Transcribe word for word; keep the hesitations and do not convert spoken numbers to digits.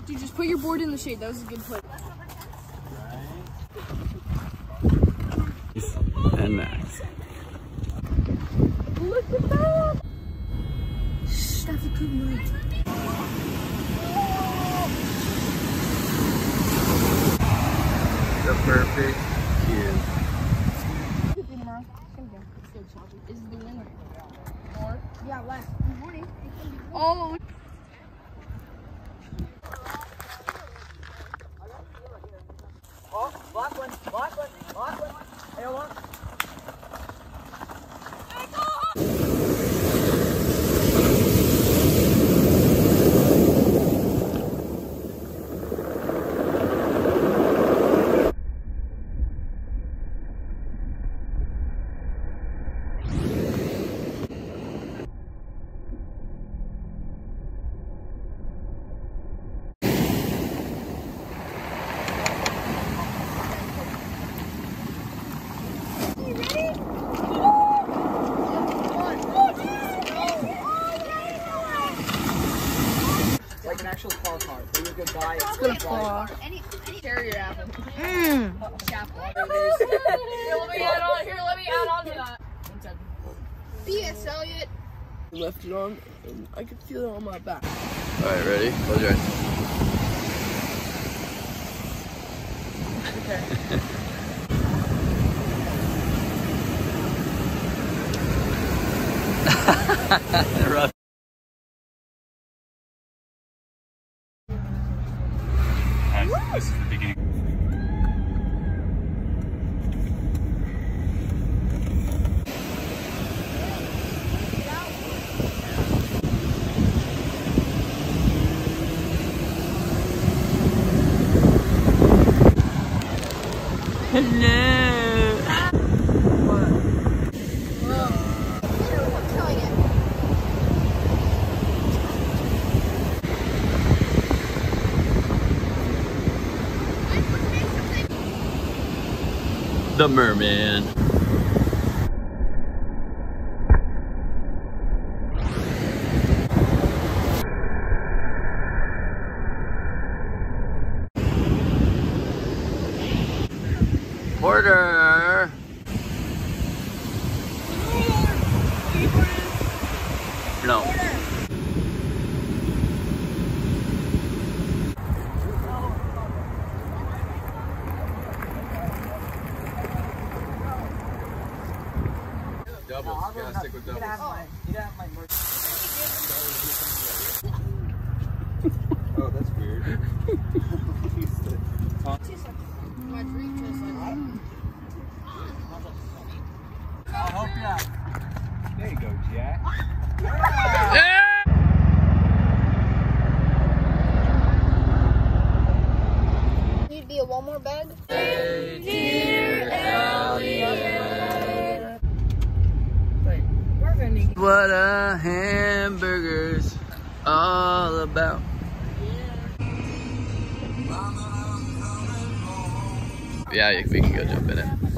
Dude, just put your board in the shade. That was a good play. And Max. Look at that! Shh, that's a good move. The perfect cue. Is the winner. Or, yeah, left. Good morning. Oh. Oh, black one, black one, black one. Hey, one. Like an actual claw card. Where you go buy it. It's gonna fall. Any, any carrier apple. Mmm. Chapel. Here, let me add on. Here, let me add on to that. One second. B S Elliott. Left it on, and I could feel it on my back. All right, ready? Close your eyes. Okay. Rough. This is the beginning. Hello. What? Whoa. I'm telling you. The merman. Porter. No. Doubles. No, You gotta stick with doubles. You gotta have my, you gotta have my merch. Oh, that's weird. My dream just like I'll help you out. There you go, Jack. Yeah. You'd be a Walmart bag? Hey, dear Elliot. Wait, we're vending. What a hamburger's all about. Yeah, we can go jump in it.